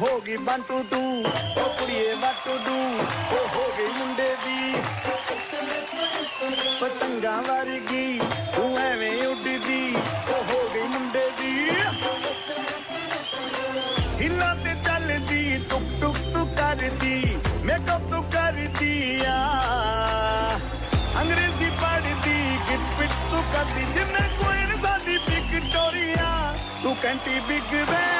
ਹੋ ਗਈ 1 2 2 ਉਹ ਕੁੜੀਏ what to do ਉਹ ਹੋ ਗਈ ਮੁੰਡੇ ਦੀ ਪਤੰਗਾਂ ਵਰਗੀ ਤੂੰ ਐਵੇਂ ਉੱਡਦੀ ਉਹ ਹੋ ਗਈ ਮੁੰਡੇ ਦੀ ਹਿੱਲਾਂ ਤੇ ਚੱਲਦੀ ਟੁਕ ਟੁਕ ਤੂੰ ਕਰਦੀ ਮੇਕਅਪ ਤੂੰ ਕਰਦੀ ਆ ਅੰਗਰੇਜ਼ੀ ਪੜ੍ਹਦੀ ਗਿਟ ਪਿਟ ਤੂੰ ਕਰਦੀ ਜਿੰਨੇ ਕੋਈ ਨੀ ਸਾਡੀ ਵਿਕਟੋਰੀਆ ਤੂੰ ਕੰਟੀ ਬਿਗ ਬੈਨ